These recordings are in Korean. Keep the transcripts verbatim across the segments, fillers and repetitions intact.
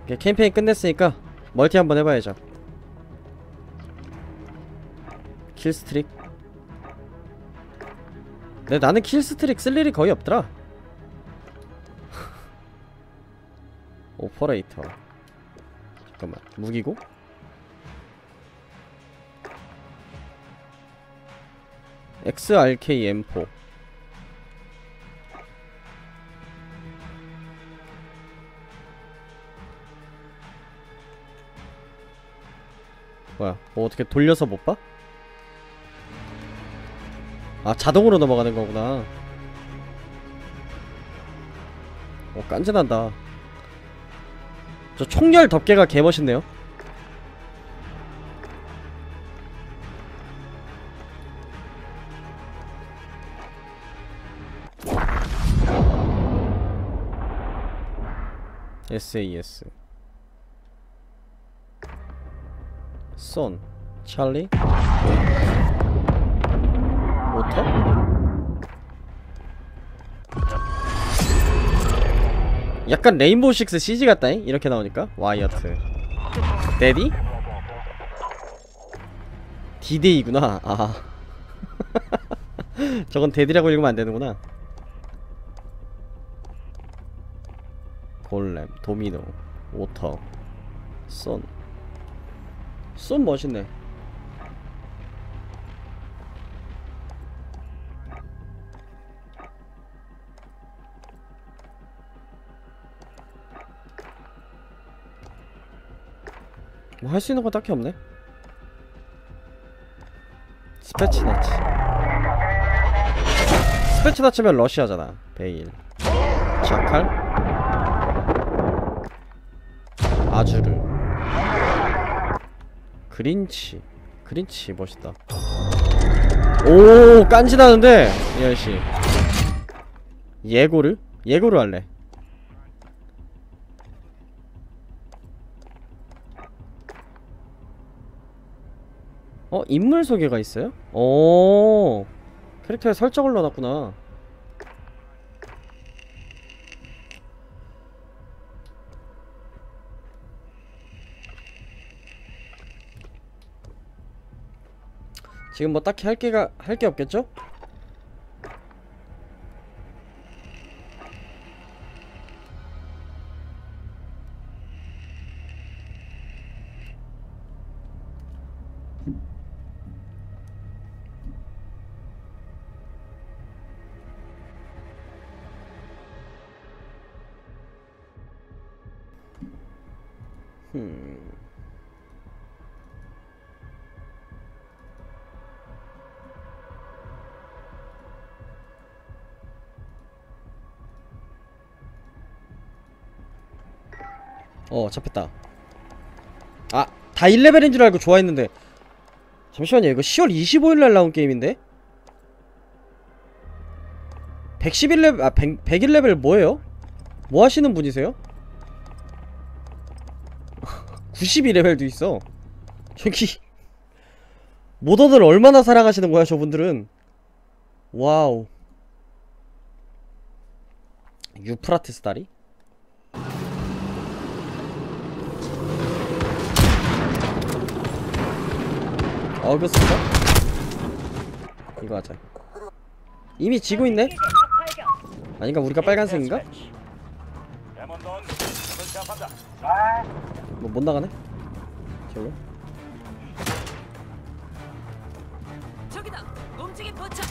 캠페인 끝냈으니까 멀티 한번 해봐야죠. 킬스트릭. 근데 나는 킬스트릭 쓸 일이 거의 없더라. 오퍼레이터. 잠깐만, 무기고? 엑스알케이 엠 사. 뭐야, 뭐 어떻게 돌려서 못 봐? 아, 자동으로 넘어가는 거구나. 어, 깐진한다. 저 총열 덮개가 개멋있네요. 에스에이에스. 쏜 찰리 오터? 약간 레인보우 식스 씨지 같다잉? 이렇게 나오니까. 와이어트 데디? 디데이구나. 아 저건 데디라고 읽으면 안되는구나. 골렘, 도미노, 오터, 쏜. 쏜 멋있네. 뭐 할 수 있는 건 딱히 없네. 스패치나치. 스패치나치면 러시아잖아. 베일, 자칼, 아주르, 그린치. 그린치 멋있다. 오, 깐지나는데 이 아저씨. 예고를? 예고를 할래. 어? 인물 소개가 있어요? 오, 캐릭터에 설정을 넣어놨구나. 지금 뭐 딱히 할 게가 할 게 없겠죠? 음. 어, 잡혔다. 아, 다 일 레벨인 줄 알고 좋아했는데. 잠시만요, 이거 시월 이십오일날 나온 게임인데? 백십일 레벨, 아, 백, 백일 레벨 뭐예요? 뭐 하시는 분이세요? 구십이 레벨도 있어. 저기 모던을 얼마나 사랑하시는 거야, 저분들은. 와우. 유프라테스 다리? 어그스터? 이거 하자. 이미 지고 있네? 아닌가? 우리가 빨간색인가? 뭐 못 나가네? 저거? 저기다. 움직임 포착.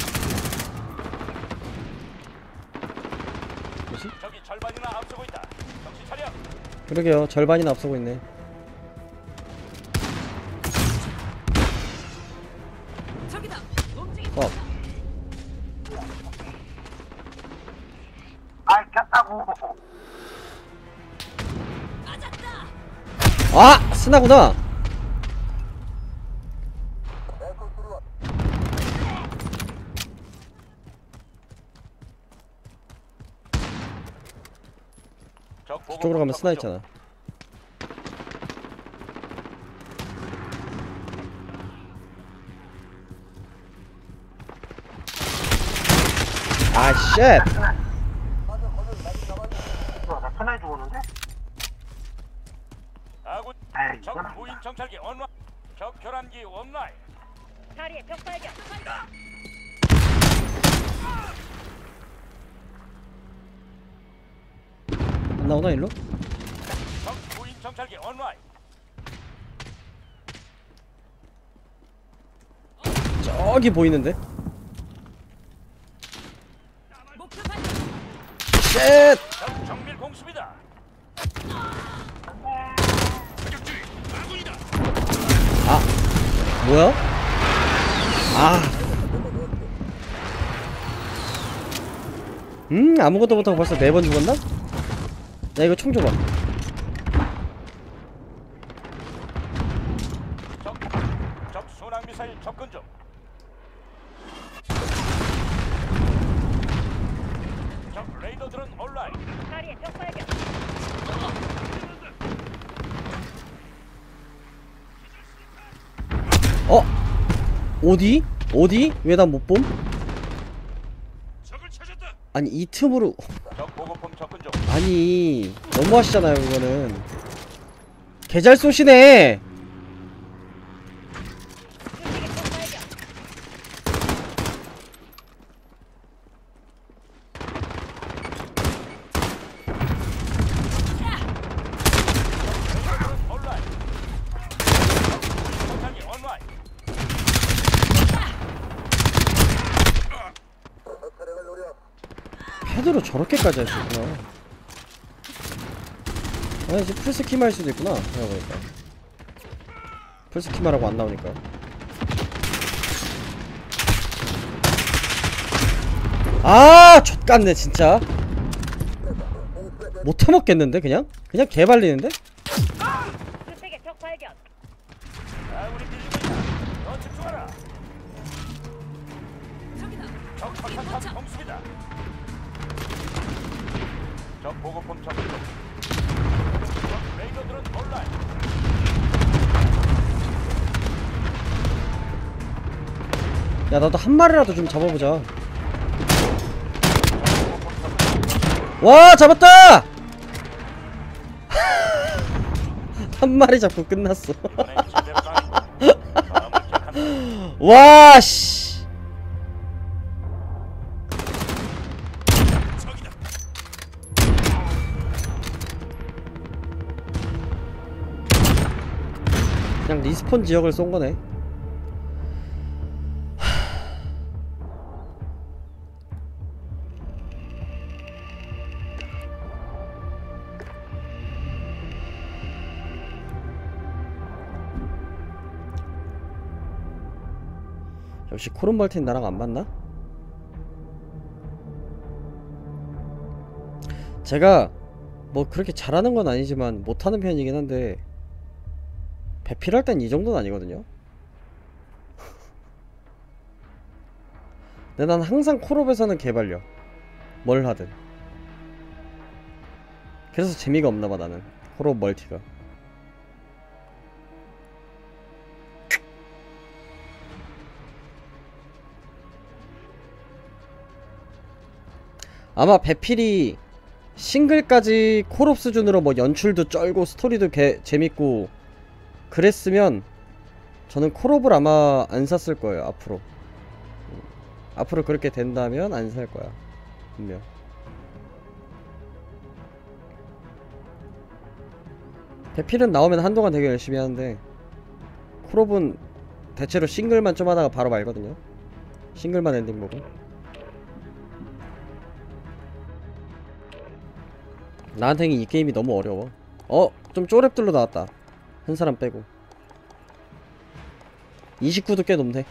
뭐지? 저기 절반이나 앞서고 있다. 정신 차려. 그러게요. 절반이나 앞서고 있네. 저기다. 움직임 어. 아이 꼈다고. 맞았다. 아! 스나구나! 저쪽으로 가면 스나 있잖아. 아, 쉣! 나 천하에 죽었는데? 적 무인 정찰기 온라인. 적 교란기 온라인. 다리에 적 발견. 안 나오나 일로? 적 무인 정찰기 온라인. 저기 보이는데? 목표 발견. 쉣! 적 정밀 공습이다. 아 뭐야? 아 음 아무것도 못하고 벌써 네 번 죽었나? 야 이거 총 줘봐. 적, 적 순항 미사일 접근 중. 적 레이더들은 온라인. 다리에 적 발견. 어? 어디? 어디? 왜 나 못 봄? 적을 찾았다. 아니 이 틈으로 적 보급품 접근 중. 아니 너무 하시잖아요 그거는. 개잘 쏘시네. 수직에 적 발견. 레이더들은 온라인. 정찰기 온라인. 패드로 저렇게까지 할 수 있구나. 아 이제 풀스키만 할 수도 있구나 생각해보니까. 풀스키만 하고 안 나오니까. 아 좆같네 진짜. 못 해먹겠는데 그냥? 그냥 개발리는데? 수직에 적 발견. 아, 우리 밀리고 있다. 더 집중하라. 저기다. 적 움직임 포착한 포착. 공습이다. 적 보급품 접근 중. 적 레이더들은 온라인. 야 나도 한 마리라도 좀 잡아보자. 와 잡았다! 한 마리 잡고 끝났어. 이번엔 제대로 당했고. 다음을 기약한다. 와 씨. 그냥 리스폰 지역을 쏜 거네. 역시 코른 멀티는 나랑 안 맞나? 제가 뭐 그렇게 잘하는 건 아니지만 못하는 편이긴 한데 배필할 땐 이 정도는 아니거든요. 근데 난 항상 콜옵에서는 개발려. 뭘 하든. 그래서 재미가 없나봐 나는 콜옵 멀티가. 아마 배필이 싱글까지 콜옵 수준으로 뭐 연출도 쩔고 스토리도 개, 재밌고 그랬으면 저는 콜옵을 아마 안 샀을 거예요 앞으로. 음, 앞으로 그렇게 된다면 안 살 거야 분명. 배필은 나오면 한동안 되게 열심히 하는데 콜옵은 대체로 싱글만 좀 하다가 바로 말거든요. 싱글만 엔딩 보고. 나한테는 이 게임이 너무 어려워. 어? 좀 쪼랩들로 나왔다 한 사람 빼고. 이십구도 꽤 높네.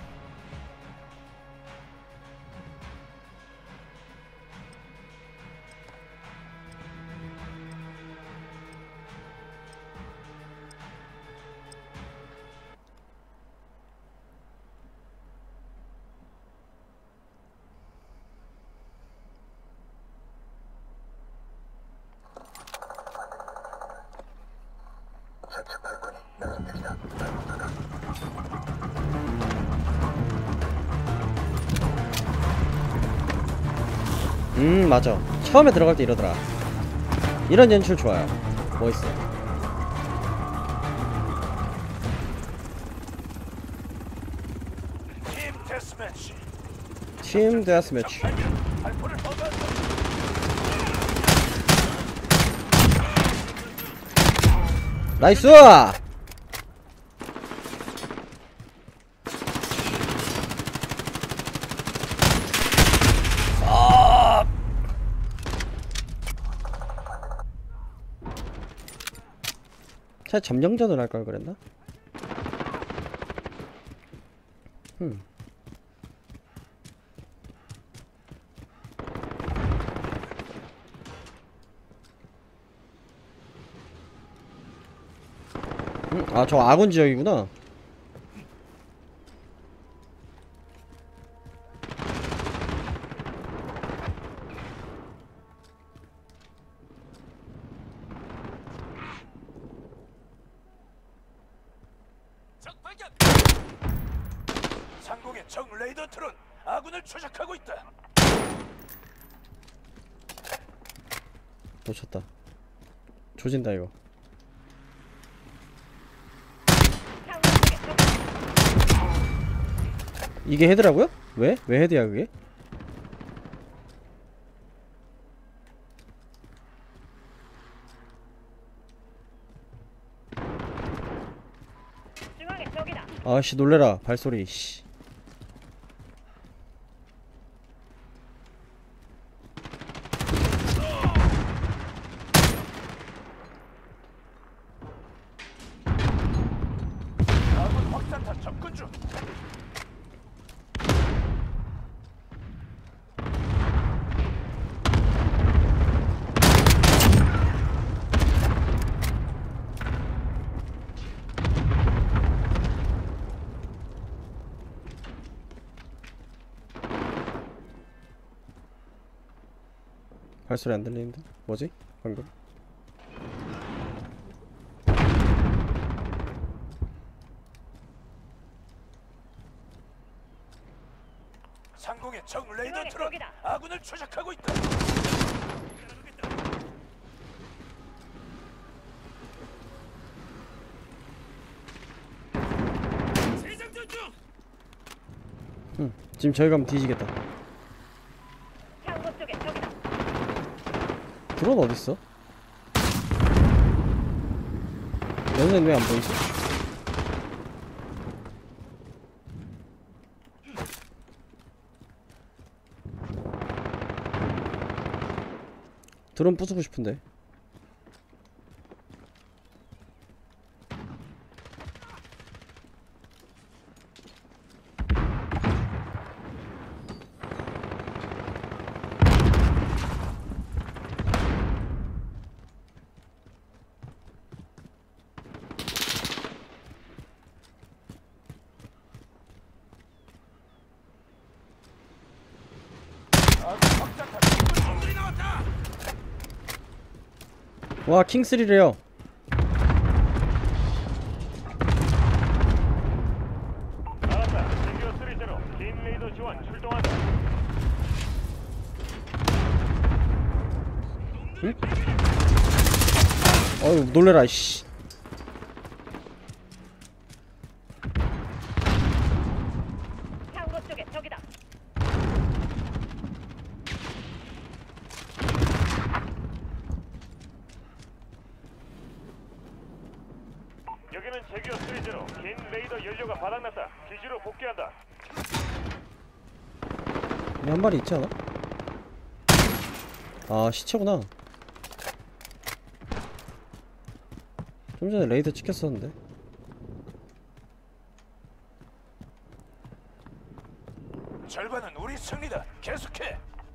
음 맞아 처음에 들어갈 때 이러더라. 이런 연출 좋아요. 멋있어. 팀 데스매치. 발포를 허가한다. 나이스! 아! 차라리 점령전을 할 걸 그랬나? 음. 음, 아, 저 아군 지역이구나. 적 발견. 상공의 적 레이더 트론 아군을 추적하고 있다. 놓쳤다. 조진다 이거. 창문 쪽에 적 이게 헤드라고요? 왜? 왜 헤드야 그게? 중앙에 적이다. 아씨 놀래라 발소리 씨. 아군 확산탄 접근 중. 발소리 안 들리는데? 뭐지? 방금? 상공의 적 레이더 중앙에 트론 적이다. 아군을 추적하고 있다. 재장전 중. 응. 지금 저희 가면 뒤지겠다. 창문 쪽에 적이다. 드론 어딨어? 얘는 왜 안 보이지? 드론 부수고 싶은데. 아군 확산탄 접근 중. 적들이 나왔다. 와 킹쓰리래요. 알았다. 제기어 쓰리 제로 긴 레이더 지원 출동한다. 응? 어휴 놀래라 씨. 창문 쪽에 적이다. 여기는 제기어 쓰리 제로 긴 레이더 연료가 바닥났다. 기지로 복귀한다. 여기 한 마리 있지 않아? 아 시체구나. 좀 전에 레이더 찍혔었는데. 절반은 우리 승리다. 계속해.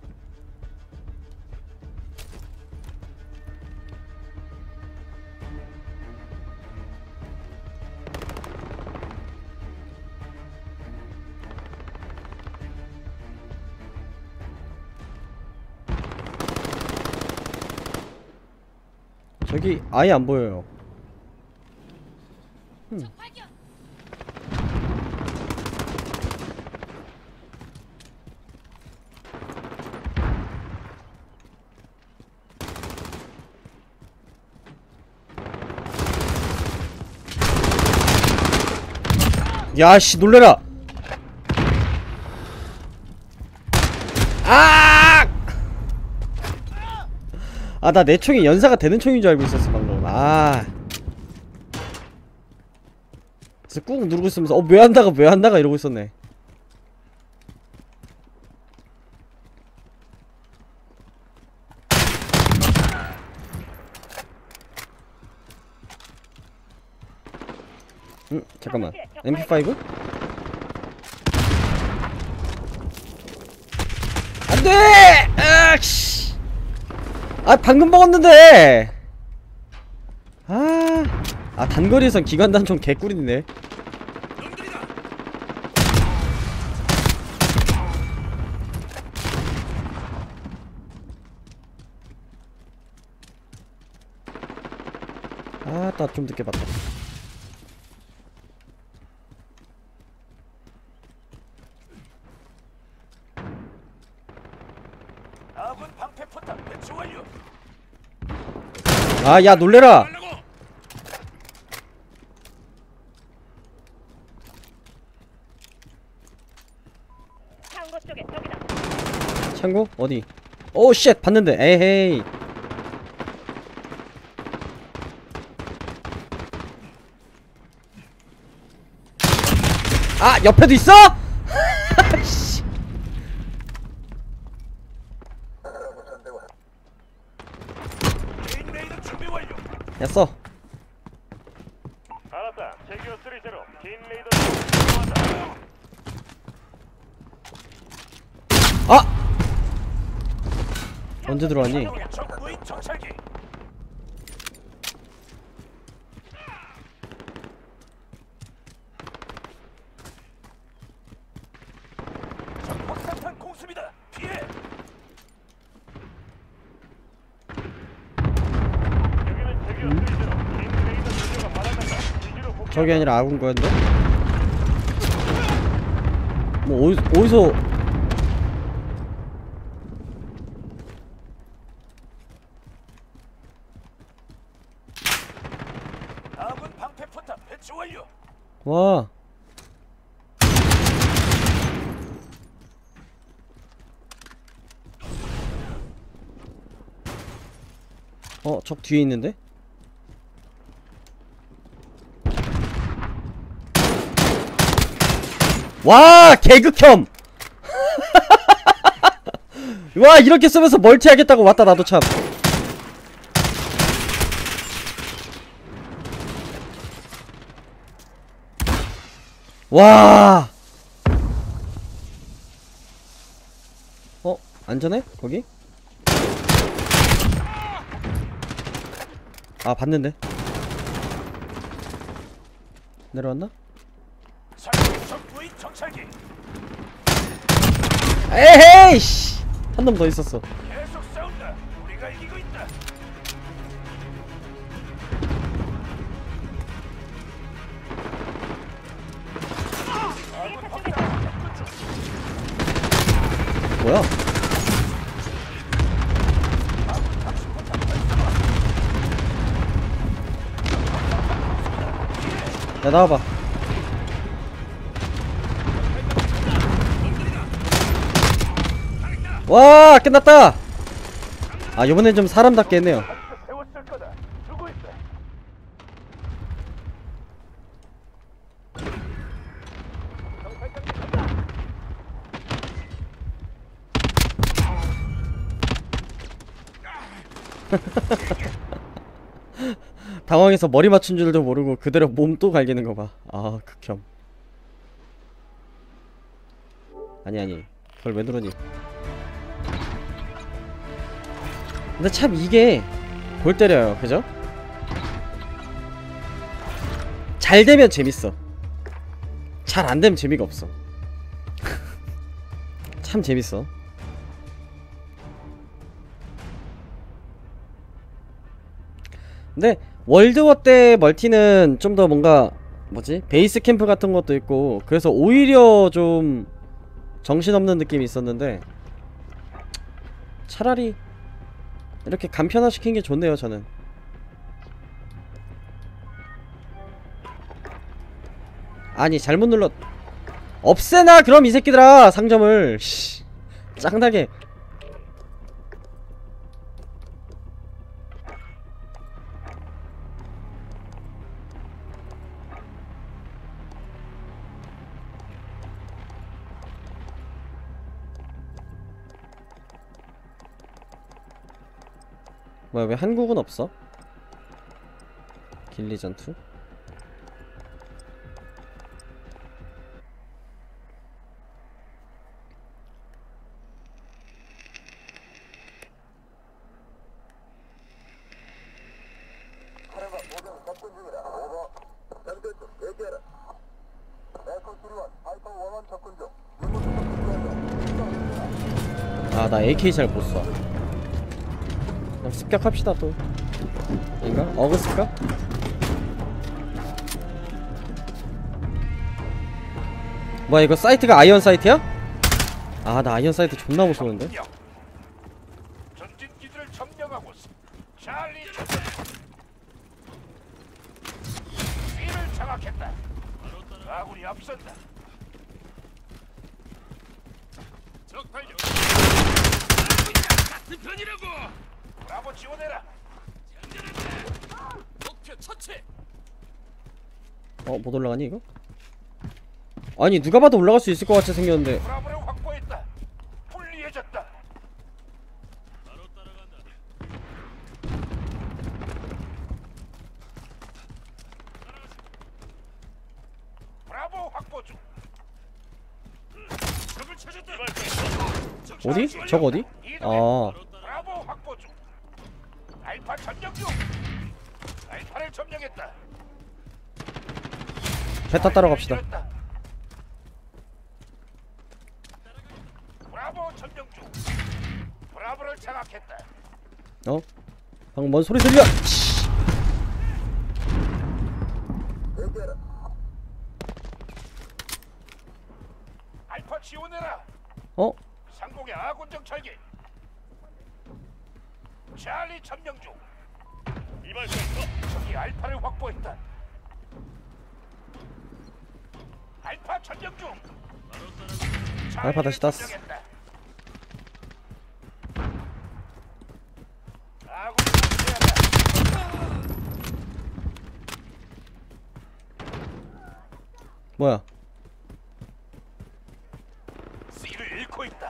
저기 아예 안 보여요. 음. 야씨 놀래라. 아, 나 내 총이 연사가 되는 총인 줄 알고 있었어 방금. 아, 그래서 꾹 누르고 있으면서 어 왜 안 나가 왜 안 나가 이러고 있었네. 응, 잠깐만. 엠피 파이브? 안돼! 아씨! 아, 방금 먹었는데! 아, 아 단거리에선 기관단총 개꿀이네. 아, 나 좀 늦게 봤다. 아군 방패포탑 배치 완료. 아, 야 놀래라. 창고 쪽에 적이다. 창고? 어디? 오 쉣! 봤는데. 에헤이. 아, 옆에도 있어? 씨. 개인 레이더 준비 완료. 야, 써. 알았다. 제기어 삼십. 개인 레이더 들어간다. 아! 언제 들어왔니? 적 무인 정찰기. 적 확산탄 공습이다. 피해. 여기는 제기어 삼십. 개인 레이더 제기어가 말아간다. 기지로 복귀. 저기 아니라 아군 거였는데? 뭐 어디, 어디서 아군 방패포탑 배치 완료. 와. 어, 적 뒤에 있는데? 와, 개극혐! 와, 이렇게 쓰면서 멀티 하겠다고. 왔다 나도 참. 와. 어? 안전해? 거기? 아, 봤는데. 내려왔나? 적 무인 정찰기. 에헤이 씨! 한 놈 더 있었어. 계속 싸운다. 우리가 이기고 있다. 아군 확산. 뭐야? 야, 나와봐. 와, 끝났다. 아, 요번엔 좀 사람답게 했네요. 세웠을 거다. 두고 있다. 당황해서 머리 맞춘 줄도 모르고 그대로 몸 또 갈기는 거 봐. 아, 극혐. 아니 아니, 그걸 왜 누르니? 근데 참 이게 골 때려요, 그죠? 잘 되면 재밌어. 잘 안 되면 재미가 없어. 참 재밌어. 근데 월드워 때 멀티는 좀 더 뭔가 뭐지? 베이스 캠프 같은 것도 있고 그래서 오히려 좀 정신없는 느낌이 있었는데 차라리 이렇게 간편화 시킨 게 좋네요, 저는. 아니, 잘못 눌렀. 없애나 그럼 이 새끼들아, 상점을. 씨, 짱나게. 뭐야 왜 한국은 없어? 길리 전투? 아 나 에이케이 잘 못써. 그냥 습격합시다 또. 인가? 어그 쓸까? 뭐야 이거 사이트가 아이언 사이트야? 아 나 아이언 사이트 존나 무서운데? 전진기들을 점령하고 찰리 위를 장악했다. 아군이 앞선다. 적 발견. 같은 편이라고. 브라보 지원해라. 목표 처치. 어 못 올라가니 이거? 아니 누가 봐도 올라갈 수 있을 것 같이 생겼는데. 브라보를 확보했다. 불리해졌다. 바로 따라간다. 브라보 확보 중. 적을 찾았다. 어디? 적 어디? 아 브라보 확보 중. 알파 점령 중. 알파를 점령했다. 베타 따라갑시다. 브라보 점령 중. 브라보를 장악했다. 어? 방금 뭔 소리 들려? 알파 지원해라. 어? 상공의 아군 정찰기. 찰리 점령 중. 이발 센터. 적이 알파를 확보했다. 알파 점령 중. 알파 다시 땄어. 점령했다. 아군이 상대하다. 뭐야? C를 잃고 있다.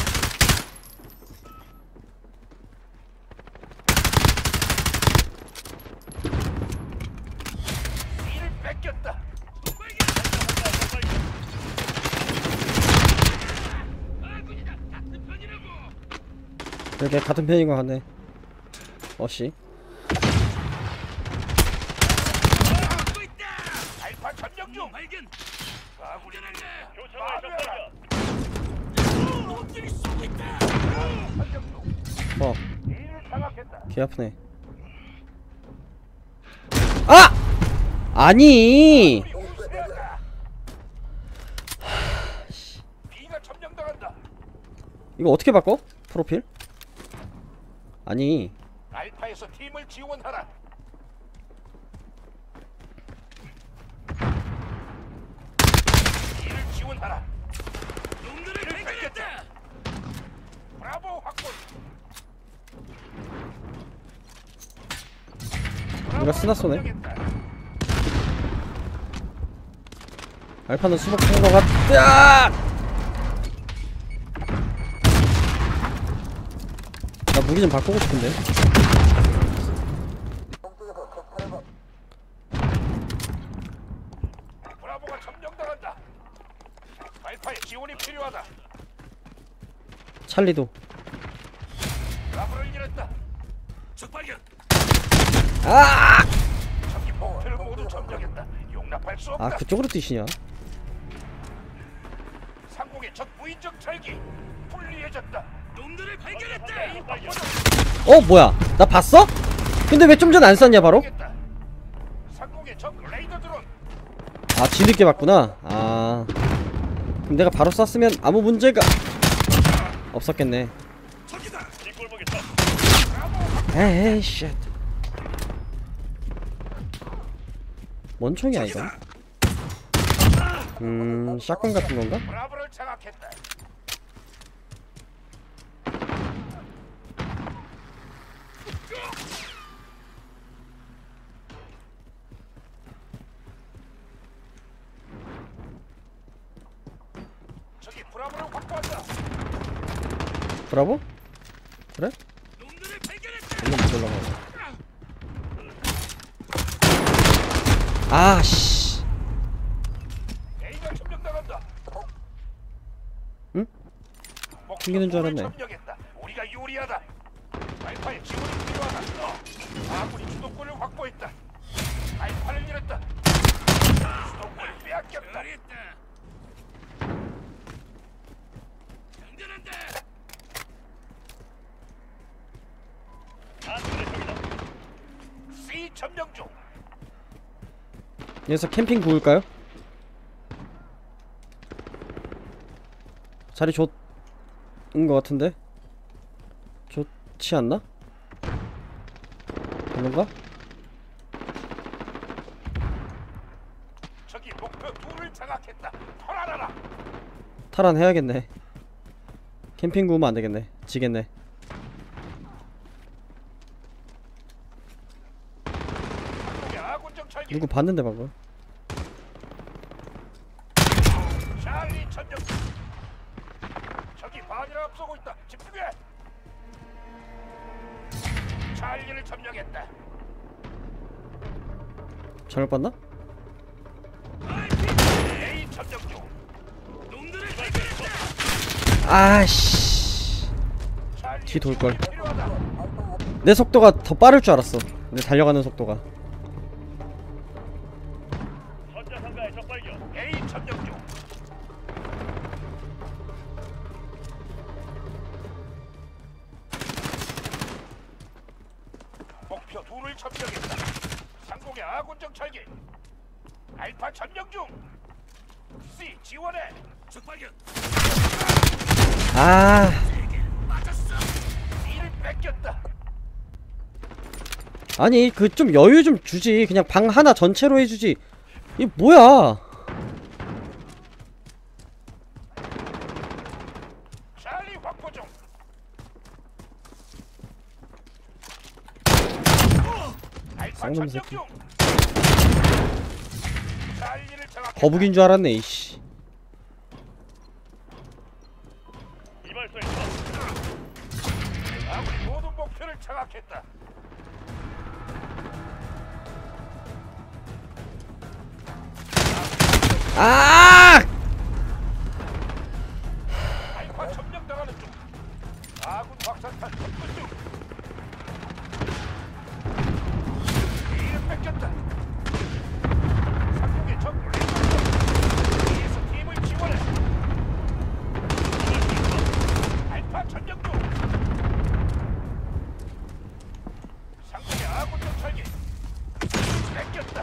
C를 뺏겼다. 이렇게 같은 편인 것 같네. 어씨. 알파 점령 중. 발견. 아군이 놈들이 쏘고 있다. 점령 중. 어. A를 장악했다. 개 아프네. 아! 아니. B가 점령당한다. 이거 어떻게 바꿔? 프로필? 아니. 알파에서 팀을 지원하라. B를 지원하라. 놈들을 발견했다. 브라보 확보. 누가 스나 쏘네. 알파는 수복한 것 같다. 나 무기 좀 바꾸고 싶은데. 브라보가 점령당한다. 알파의 지원이 필요하다. 찰리도. 브라보를 잃었다. 적 발견. 아! 적기 포트를 모두 점령했다. 용납할 수 없다. 아 그쪽으로 뛰시냐? 상공의 적 무인정 찰기. 불리해졌다. 놈들을 발견했다. 어 뭐야? 나 봤어? 근데 왜 좀 전에 안 쐈냐 바로? 상공의 적 레이더 드론. 아 뒤늦게 봤구나. 아 그럼 내가 바로 쐈으면 아무 문제가 없었겠네. 적이다. 뒷골목에서. 에이 쉣. 뭔 총이야 이거? 음 샷건 같은 건가? 브라보를 장악했다. 저기 브라보를 확보한다. 브라보? 그래? 놈들을 발견했다. 이건 못 올라가. 아씨. A가 점령당한다. 응? 목표 튕기는 줄 둘을 알았네. 점령했다. 우리가 유리하다. 알파의 지원이 필요하다. 어. 아군이 주도권을 확보했다. 알파를 잃었다. 주도권을 빼앗겼다. C 점령 중. 여기서 캠핑 구울까요? 자리 좋은 것 같은데? 좋지 않나? 그런가? 저기 목표 둘을 장악했다. 털어라. 탈환해야겠네. 캠핑 구우면 안되겠네. 지겠네. 아군 정찰기. 누구 봤는데 방금. 찰리 점령. 저기 반이나 앞서고 있다. 집중해. 찰리를 점령했다. 잘못 봤나? A 점령 중. 아씨. 찰리 뒤 돌걸. 지원이 필요하다. 내 속도가 더 빠를 줄 알았어. 내 달려가는 속도가. 전자상가의 적발견. A 점령 중. 목표 둘을 점령했다. 상공의 아군 정찰기. 알파 점령 중. C 지원해. 적발견. 아. C를 뺏겼다. 아니 그 좀 여유 좀 주지. 그냥 방 하나 전체로 해주지. 이게 뭐야? 찰리 확보 중. 알파 쌍놈 점령 새끼. 중. 찰리를 장악했다. 거북인 줄 알았네. 이씨. 이발소에 아무리 모든 목표를 장악했다. 아! 알파 점령당하는 중. 아군 확산탄 접근 중. A를 뺏겼다. 상공의 적 레이더. A에서 팀을 지원해. 알파 점령 중. 상공의 아군 정찰기. 뺏겼다.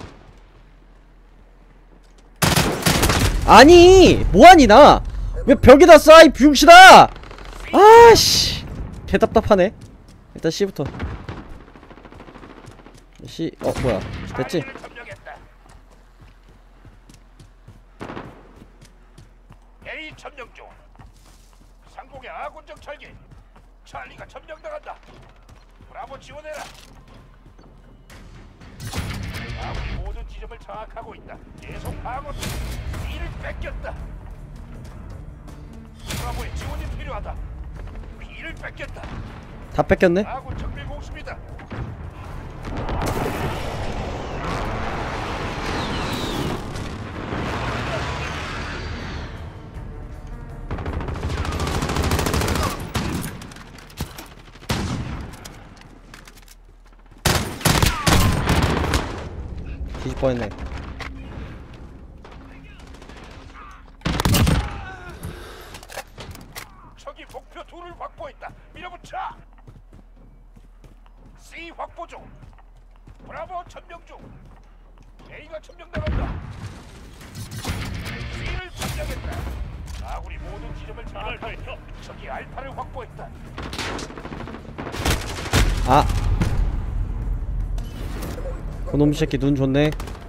아니 뭐하니 나? 왜 벽에다 쏴 이 비용신아! 아씨 개 답답하네. 일단 C부터. C 어 뭐야 됐지? 찰리를 점령했다. A 점령 중. 상공의 아군 정찰기. 찰리가 점령당한다. 브라보 지원해라. 아군이 모든 지점을 장악하고 있다. 계속 방어. B를 뺏겼다. 브라보의 지원이 필요하다. B를 뺏겼다. 다 뺏겼네? 아군 정밀 공습이다. 뒤집 뻔했네. 적이 목표 둘을 확보했다. 밀어붙여. C 확보 중. 브라보 점령 중. A가 점령당한다. C를 점령했다. 아군이 모든 지점을 장악하고 적이 알파를 확보했다. 아 그놈 새끼 눈 좋네.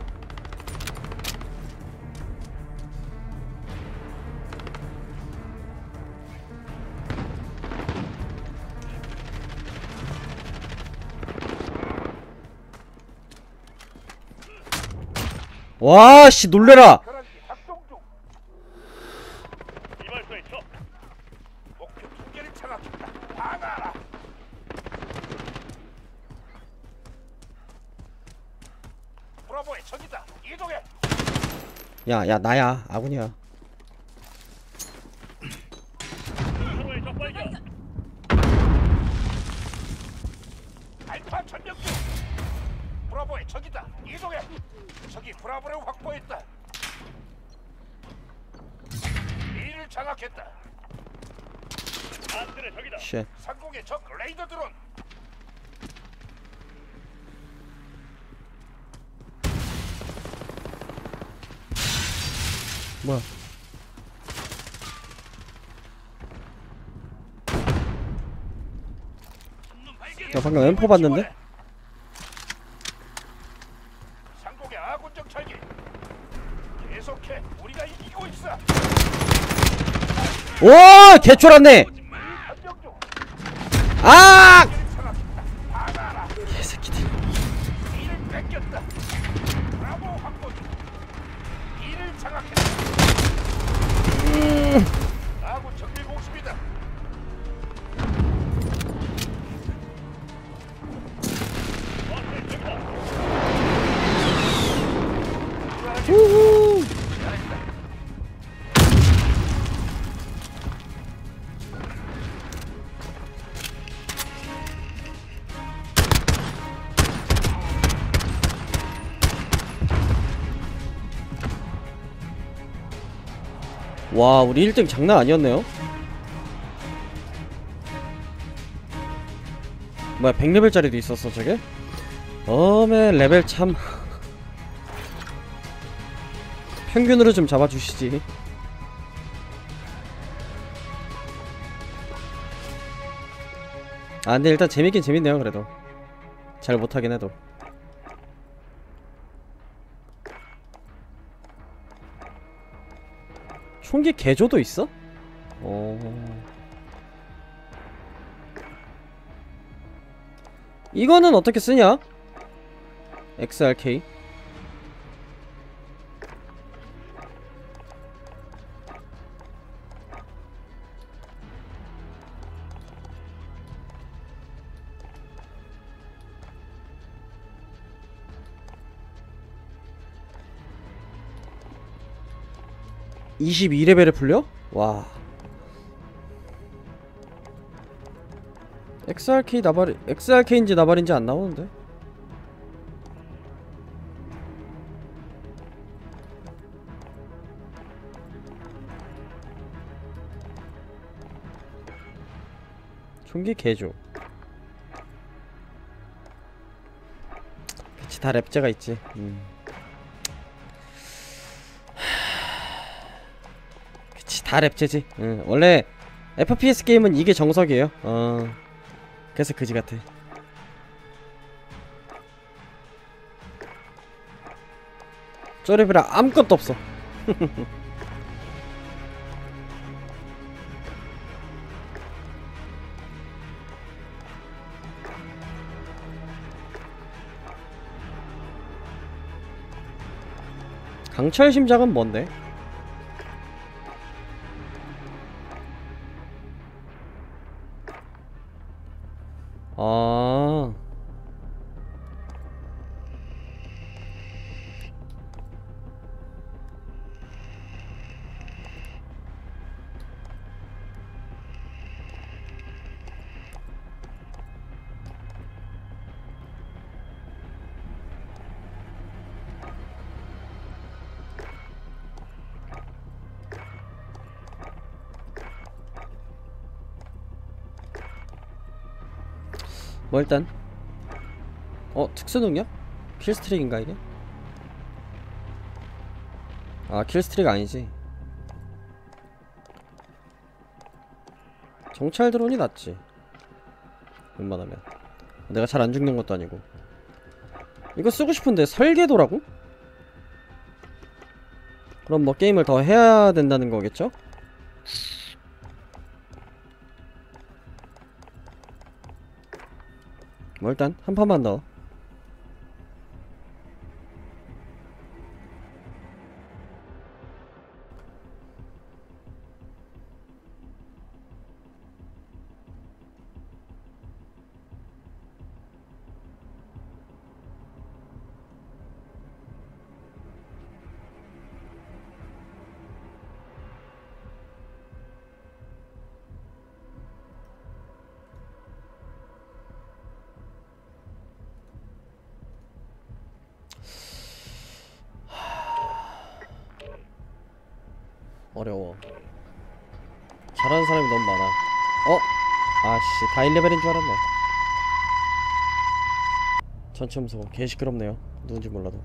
와씨 놀래라. 벼락이 작동 중. 이발소에 적. 목표 두 개를 장악했다. 방어하라. 브라보의 적이다. 이동해. 야, 야, 나야. 아군이야. 서로의 적 발견. 알파 전력 중. 브라보의 적이다. 이동해. 적이 브라보를 확보했다. B를 장악했다. 아들의 적이다. 쉣. 상공의 적 레이더 드론. 뭐야? 야, 방금 엠포 봤는데? 상공의 아군 정찰기. 계속해. 우리가 이기고 있어. 오! 개쫄았네! 전력 중. 아! B를 장악했다. 받아라. 개새끼들. B를 뺏겼다. 브라보 확보 중. B를 장악했다. 아군 정밀 공습이다. 아들의 적이다. 우후! 잘했다. 와, 우리 일 등 장난 아니었네요? 뭐야, 백 레벨짜리도 있었어, 저게? 어메, 레벨 참. 평균으로 좀 잡아주시지. 아, 근데 일단 재밌긴 재밌네요, 그래도. 잘 못하긴 해도. 총기 개조도 있어? 어. 이거는 어떻게 쓰냐? 엑스알케이. 이십이 레벨에 풀려? 와. 엑스알케이 나발 엑스알케이인지 나발인지 안 나오는데. 총기 개조. 그치, 다 랩제가 있지. 음. 그치, 다 랩제지. 응. 원래 에프피에스 게임은 이게 정석이에요. 어. 그래서 그지 같아. 쪼레비라 아무것도 없어. 강철 심장은 뭔데? 아. 뭐 일단 어 특수능력? 킬스트릭인가 이게? 아 킬스트릭 아니지. 정찰 드론이 낫지 웬만하면. 내가 잘 안 죽는 것도 아니고. 이거 쓰고 싶은데 설계도라고? 그럼 뭐 게임을 더 해야 된다는 거겠죠? 뭐 일단 한 판만 더. 어려워. 잘하는 사람이 너무 많아. 어? 아씨 다 일 레벨인 줄 알았네. 전체 무서워. 개 시끄럽네요. 누군지 몰라도.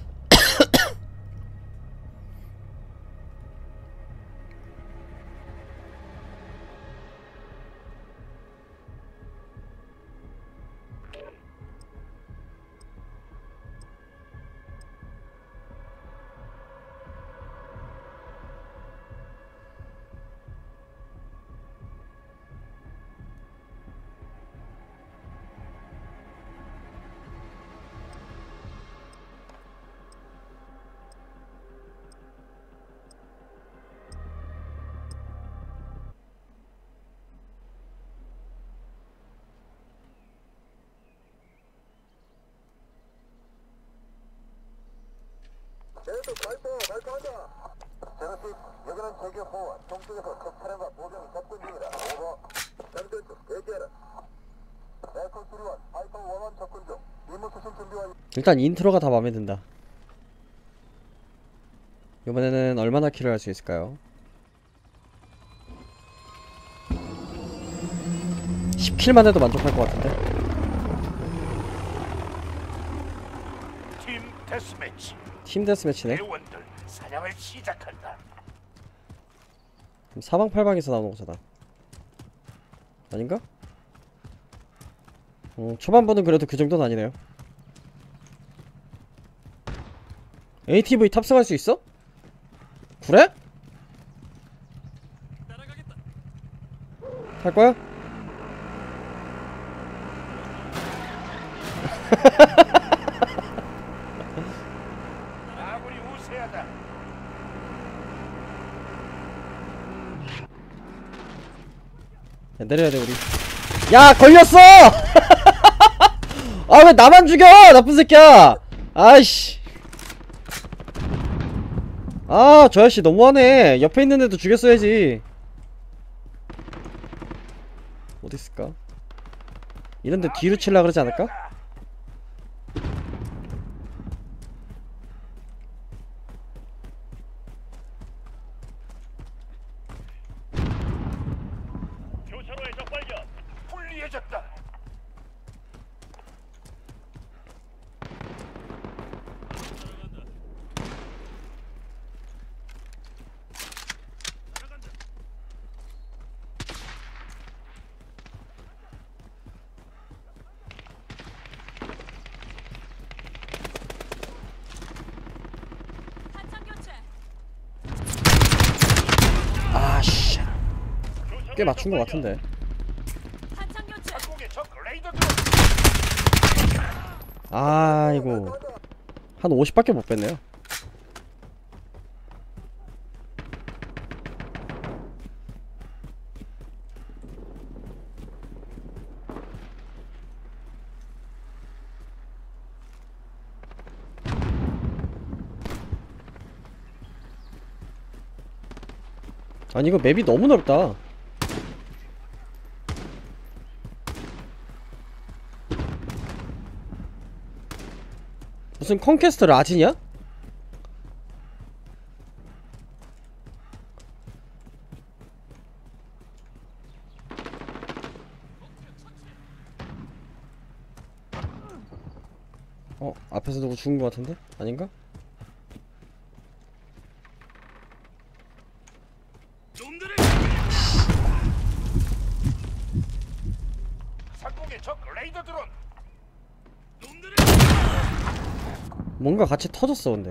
계속 발포 발포한다. 제로십 여기는 제규 포원 동쪽에서 적 차량과 보병이 접근 중이다. 오버. 장전 중 대기하라. 에코 수리원 파이터 원원 접근 중. 임무 수신 준비 완료. 일단 인트로가 다 마음에 든다. 이번에는 얼마나 킬을 할 수 있을까요? 십 킬만 해도 만족할 것 같은데. 팀 데스매치. 팀 데스매치네. 대원들 사냥을 시작한다. 그럼 사방팔방에서 나오는 거잖아. 아닌가? 어, 초반부는 그래도 그 정도는 아니네요. 에이티브이 탑승할 수 있어? 그래? 탈 거야? 아군이 우세하다. 야, 내려야 돼 우리. 야 걸렸어! 아 왜 나만 죽여 나쁜 새끼야. 아이씨. 아 저 아저씨 너무하네. 옆에 있는 애도 죽였어야지. 어딨을까? 이런데 뒤로 칠라 그러지 않을까? 교차로에 적 발견. 불리해졌다. 아씨 꽤 맞춘 것 같은데. 한국의 적 레이더 드론. 아이고 한 오십밖에 못 뺐네요. 아니 이거 맵이 너무 넓다. 무슨 컨퀘스트 라진이야? 어? 앞에서 누구 죽은 것 같은데? 아닌가? 상공의 적 레이더 드론. 뭔가 같이 터졌어 근데.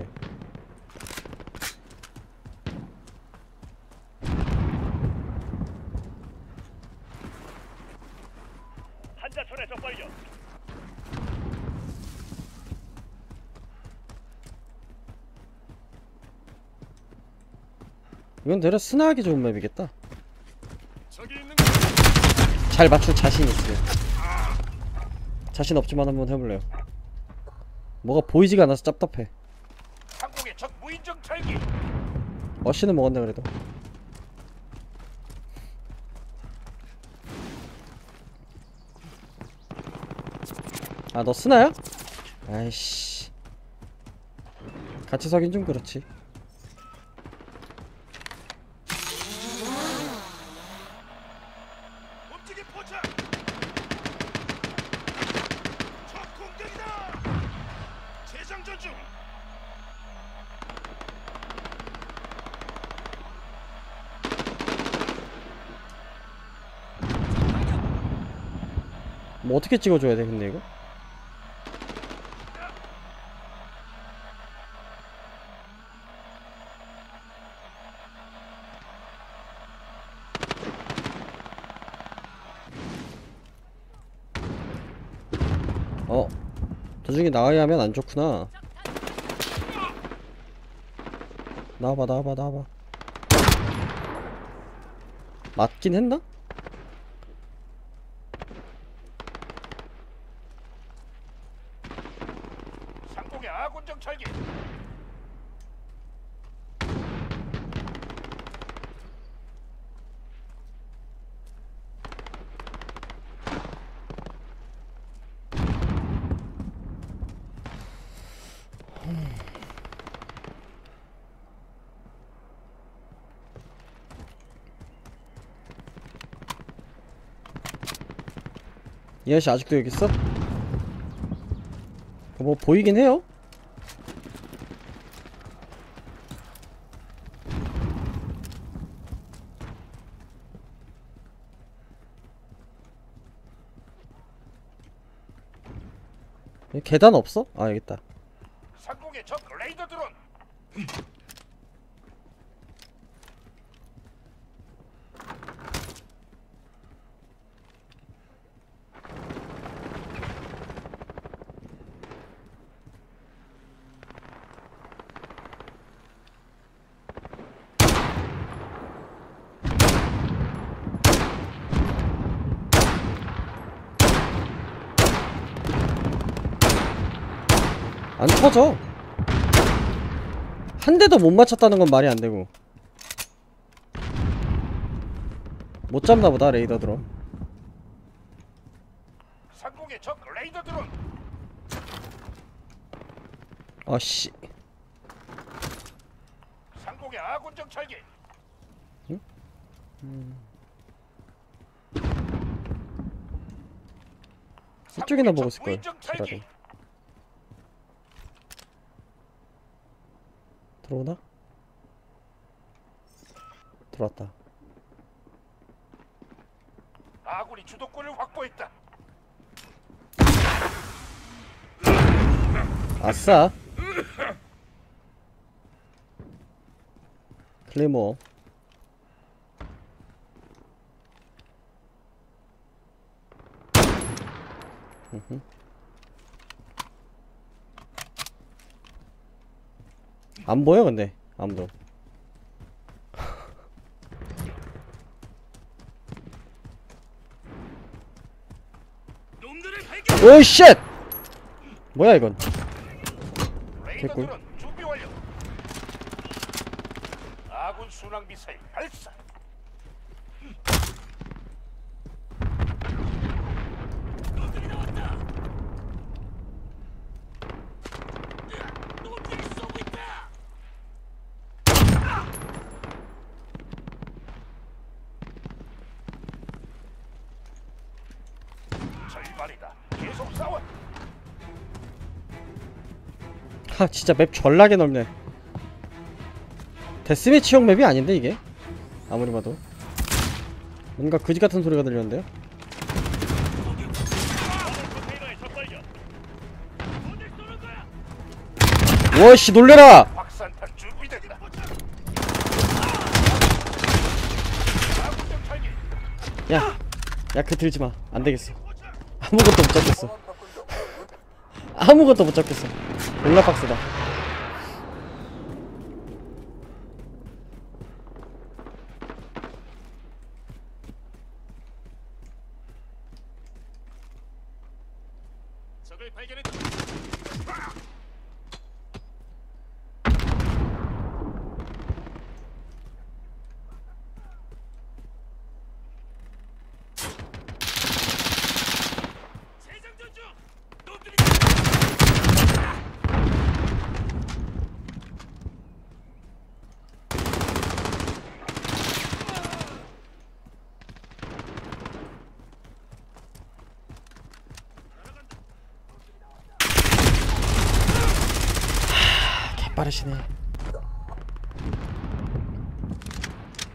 한자천에 적 발견. 이건 내려 스나하기 좋은 맵이겠다. 저기 있는 잘 맞출 자신 있어요. 자신 없지만 한번 해볼래요. 뭐가 보이지가 않아서 짭답해. 상공의 적 무인 정찰기. 어시는 먹었네 그래도. 아 너 스나야? 아이씨 같이 서긴 좀 그렇지. 뭐 어떻게 찍어줘야 돼 근데 이거? 어 도중에 나가게 하면 안 좋구나. 나와봐 나와봐 나와봐. 맞긴 했나? 상공의 아군 정찰기. 이 아저씨 아직도 여기 있어? 뭐 보이긴 해요? 여기 계단 없어? 아 여기 있다. 상공의 적 레이더 드론. 안 터져. 한 대도 못 맞췄다는 건 말이 안 되고. 못 잡나 보다 레이더 드론. 상공의 적 레이더 드론. 아씨. 상공의 아군 정찰기. 응? 음. 이쪽이나 보고 있을 걸. 차라리. 들어오나? 들어왔다. 아군이 주도권을 확보했다. 아싸. 클레이모. 으흠. 안 보여 근데 아무도. 오 쉣! 뭐야 이건? 레이더 개꿀. 드론 준비 완료. 아군 순항 미사일 발사. 절반이다. 계속 싸워. 하 진짜 맵 졸라게 넓네. 데스매치형 맵이 아닌데 이게? 아무리 봐도 뭔가 그지같은 소리가 들렸는데요? 컨테이너의 적 발견. 어딜 쏘는 거야? 워씨 놀래라! 확산탄 준비됐다. 아군 정찰기. 야! 야 그 들지마. 안되겠어. 아무것도 못 잡겠어. 아무것도 못 잡겠어. 졸라 빡세다. 적을 발견했다. 재장전 중. 놈들이 개빠르시네.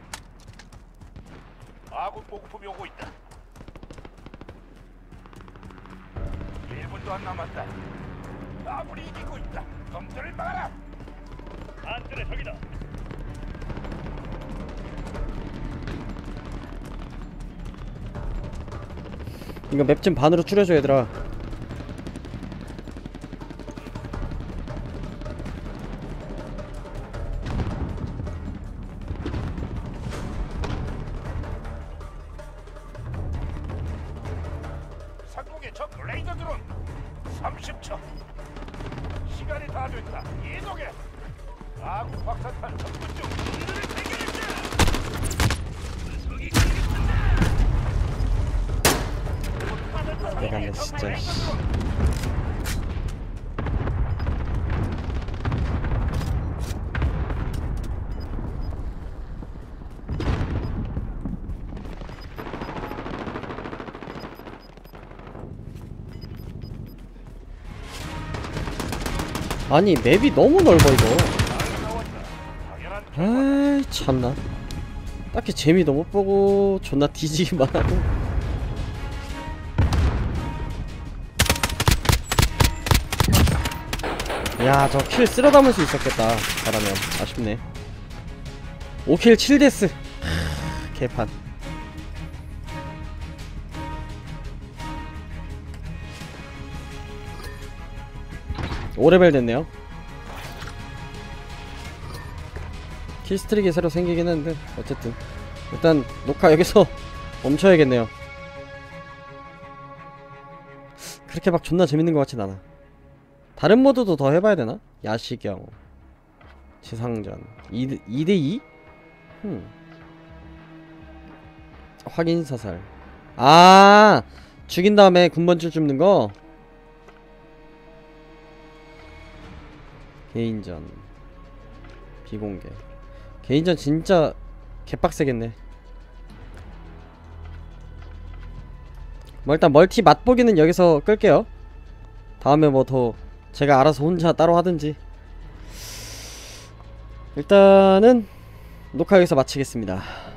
아군 보급품이 오고 있다. 시간도 안 남았다. 아무리 이기고 있다. 놈들을 막아라. 안전의 적이다. 이거 맵 좀 반으로 줄여줘 얘들아. 상공의 적 레이더 드론 삼십 초. 시간이 다 됐다. 이동해. 아군 확산탄 접근 중. 놈들을 대결했다. 속이 내가 뭐 진짜 씨. 아니 맵이 너무 넓어 이거. 아이 참나. 딱히 재미도 못 보고 존나 뒤지기만 하고. 야 저 킬 쓸어 담을 수 있었겠다. 잘하면. 아쉽네. 오 킬 칠 데스. 하, 개판. 오 레벨 됐네요. 킬스트릭이 새로 생기긴 했는데 어쨌든 일단 녹화 여기서 멈춰야겠네요. 그렇게 막 존나 재밌는 것 같진 않아. 다른 모드도 더 해봐야 되나? 야시경 지상전 이 대 이? 흠. 확인사살. 아 죽인 다음에 군번줄 줍는 거? 개인전 비공개. 개인전 진짜 개빡세겠네. 뭐 일단 멀티 맛보기는 여기서 끌게요. 다음에 뭐 더 제가 알아서 혼자 따로 하든지. 일단은 녹화 여기서 마치겠습니다.